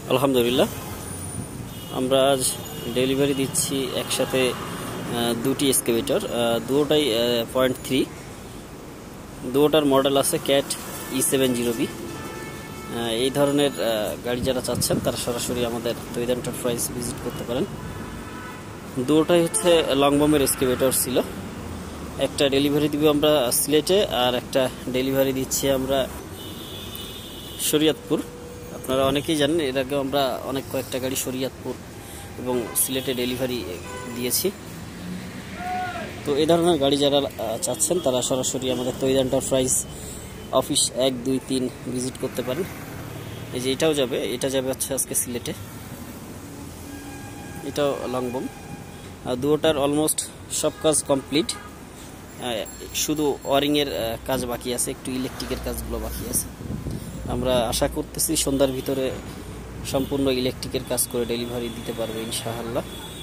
আলহামদুলিল্লাহ, আমরা আজ ডেলিভারি দিচ্ছি একসাথে দুটি এক্সকাভেটর, দুটোটাই 0.3। দুটোটার মডেল আছে ক্যাট E70B। এই ধরনের গাড়ি যারা চাচ্ছেন তারা সরাসরি আমাদের তৈরি এন্টারপ্রাইজ ভিজিট করতে পারেন। দুটোটাই হচ্ছে লংবমের এক্সকাভেটর ছিল। একটা ডেলিভারি দিব আমরা সিলেটে, আর একটা ডেলিভারি দিচ্ছি আমরা শরীয়তপুর। আপনারা অনেকেই জানেন, এর আগে আমরা কয়েকটা গাড়ি শরীয়তপুর এবং সিলেটে ডেলিভারি দিয়েছি। তো এই ধরনের গাড়ি যারা চাচ্ছেন তারা সরাসরি আমাদের তৈরি এন্টারপ্রাইজ অফিস 1, 2, 3 ভিজিট করতে পারেন। এই যে এটা যাবে হচ্ছে আজকে সিলেটে, এটাও লংবম। দুটোটার অলমোস্ট সব কাজ কমপ্লিট, শুধু ওয়ারিংয়ের কাজ বাকি আছে, একটু ইলেকট্রিকের কাজগুলো বাকি আছে। আমরা আশা করতেছি সন্ধ্যার ভিতরে সম্পূর্ণ ইলেকট্রিকের কাজ করে ডেলিভারি দিতে পারবো ইনশাআল্লাহ।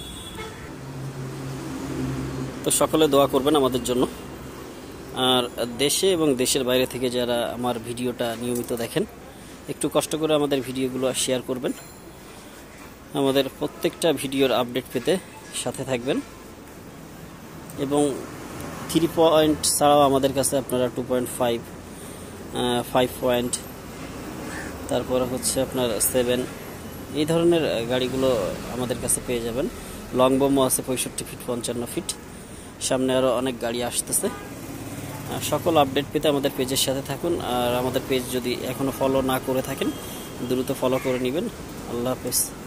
তো সকলে দোয়া করবেন আমাদের জন্য। আর দেশে এবং দেশের বাইরে থেকে যারা আমার ভিডিওটা নিয়মিত দেখেন, একটু কষ্ট করে আমাদের ভিডিওগুলো শেয়ার করবেন। আমাদের প্রত্যেকটা ভিডিওর আপডেট পেতে সাথে থাকবেন। এবং 3 পয়েন্ট ছাড়াও আমাদের কাছে আপনারা 2.5, 5 পয়েন্ট, তারপরে হচ্ছে আপনার 7, এই ধরনের গাড়িগুলো আমাদের কাছে পেয়ে যাবেন। লংবমও আছে 65 ফিট, 55 ফিট, সামনে আরও অনেক গাড়ি আসতেছে। সকল আপডেট পেতে আমাদের পেজের সাথে থাকুন। আর আমাদের পেজ যদি এখনও ফলো না করে থাকেন, দ্রুত ফলো করে নেবেন। আল্লাহ হাফেজ।